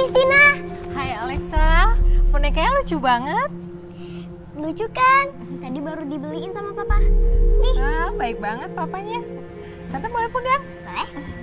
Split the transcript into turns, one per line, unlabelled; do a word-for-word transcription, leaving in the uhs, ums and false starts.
Christina.
Hai Alexa, bonekanya lucu banget.
Lucu kan? Tadi baru dibeliin sama papa. Nih.
Ah, baik banget papanya. Tante boleh pegang?
Boleh.